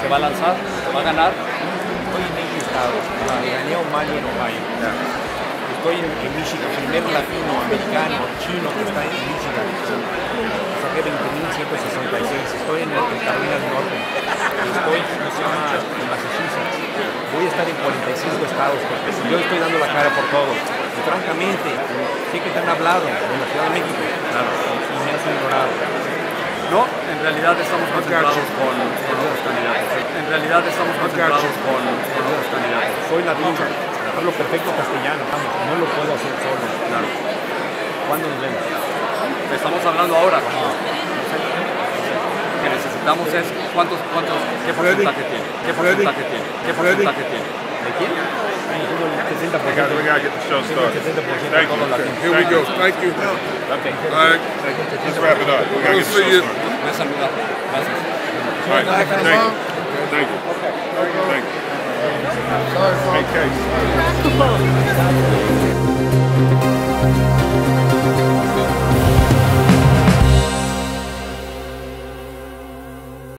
va a lanzar, va a ganar. Estoy en 20 estados, gané a O'Malley en Ohio. Estoy en Michigan, primer latinoamericano, chino que está en Michigan. Saqué 20.166. Estoy en Carolina del Norte. Estoy, ¿cómo se llama? En Massachusetts. Voy a estar en 45 estados porque yo estoy dando la cara por todo. Y francamente, sé que te han hablado en la Ciudad de México, claro, y me has ignorado. No, en realidad estamos concentrados con los candidatos. En realidad estamos concentrados con los candidatos. Soy latino, hablo perfecto castellano, vamos, no lo puedo hacer solo. Claro. ¿Cuándo nos vemos? Estamos hablando ahora. Lo que necesitamos es qué porcentaje tiene. ¿Qué porcentaje tiene? ¿Qué porcentaje tiene? ¿De quién? El 70%. We gotta get the show started. Thank you. Here we go. Thank you. Okay. All right. Let's wrap it up. We gotta get the show started. Me saludar. Gracias. All right. Thank you. Thank you. Thank you. Sorry, Hey, Case.